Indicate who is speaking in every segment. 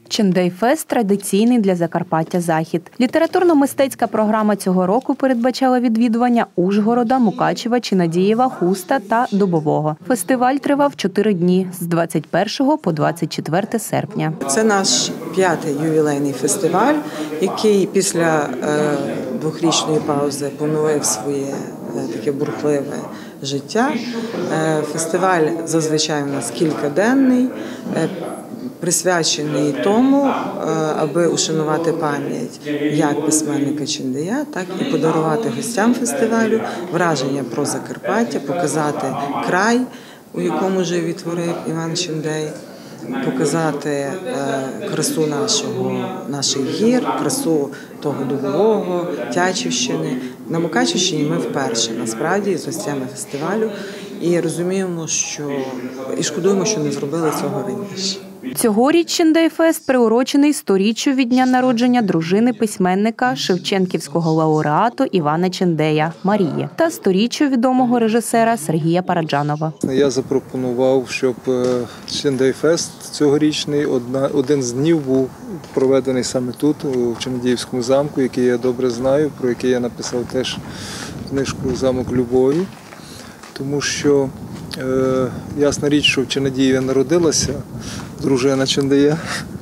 Speaker 1: Чендей-фест – традиційний для Закарпаття захід. Літературно-мистецька програма цього року передбачала відвідування Ужгорода, Мукачева, Чинадієва, Хуста та Дубового. Фестиваль тривав 4 дні – з 21 по 24 серпня.
Speaker 2: Це наш 5-й ювілейний фестиваль, який після двохрічної паузи поновив своє таке бурхливе життя. Фестиваль зазвичай у нас кількаденний, присвячений тому, аби ушанувати пам'ять як письменника Чендея, так і подарувати гостям фестивалю враження про Закарпаття, показати край, у якому жив і творив Іван Чендей, показати красу наших гір, красу того Дубового, Тячівщини. На Мукачівщині ми вперше, насправді, з гостями фестивалю. І розуміємо, і шкодуємо, що не зробили цього раніше.
Speaker 1: Цьогоріч Чендей-фест приурочений 100-річчю від дня народження дружини письменника, шевченківського лауреату Івана Чендея Марії та 100-річчю відомого режисера Сергія Параджанова.
Speaker 3: Я запропонував, щоб Чендей-фест цьогорічний, один з днів був проведений саме тут, у Чинадіївському замку, який я добре знаю, про який я написав теж книжку «Замок любові». Тому що, ясна річ, що в Чинадієві народилася дружина Чендея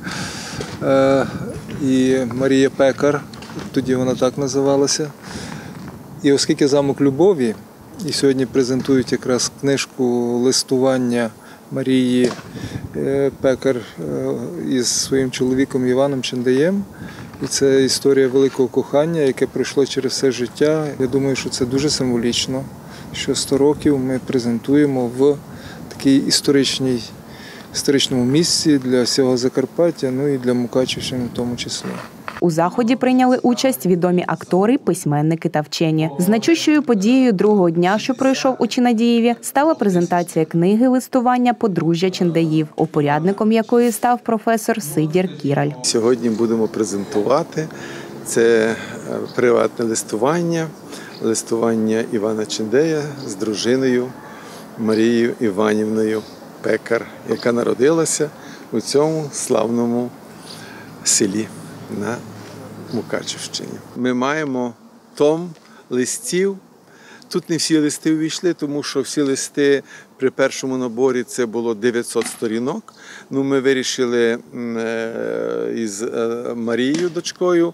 Speaker 3: і Марія Пекар, тоді вона так називалася. І оскільки «Замок любові», і сьогодні презентують якраз книжку листування Марії Пекар із своїм чоловіком Іваном Чендеєм, і це історія великого кохання, яке пройшло через все життя. Я думаю, що це дуже символічно, що 100 років ми презентуємо в такій історичному місці для всього Закарпаття, ну і для Мукачівщини в тому числі.
Speaker 1: У заході прийняли участь відомі актори, письменники та вчені. Значущою подією другого дня, що пройшов у Чинадієві, стала презентація книги листування «Подружжя Чендеїв», упорядником якої став професор Сидір Кіраль.
Speaker 4: Сьогодні будемо презентувати це приватне листування Івана Чендея з дружиною Марією Іванівною Пекар, яка народилася у цьому славному селі на Мукачівщині. Ми маємо том листів. Тут не всі листи увійшли, тому що всі листи при першому наборі це було 900 сторінок. Ну, ми вирішили із Марією, дочкою,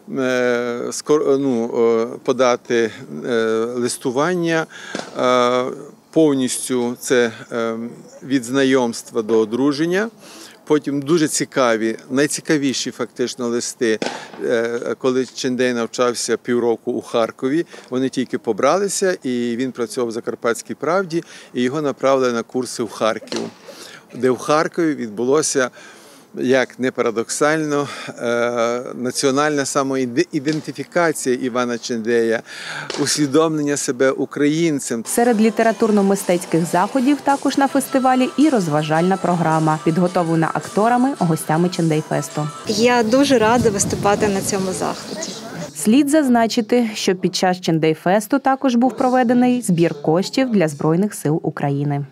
Speaker 4: подати листування повністю, це від знайомства до одруження. Потім дуже цікаві, найцікавіші фактично листи, коли Чендей навчався півроку у Харкові, вони тільки побралися, і він працював в «Закарпатській правді», і його направили на курси в Харків, де в Харкові відбулося, як не парадоксально, національна самоідентифікація Івана Чендея, усвідомлення себе українцем.
Speaker 1: Серед літературно-мистецьких заходів також на фестивалі і розважальна програма, підготовлена акторами, гостями Чендей-фесту.
Speaker 5: Я дуже рада виступати на цьому заході.
Speaker 1: Слід зазначити, що під час Чендей-фесту також був проведений збір коштів для Збройних сил України.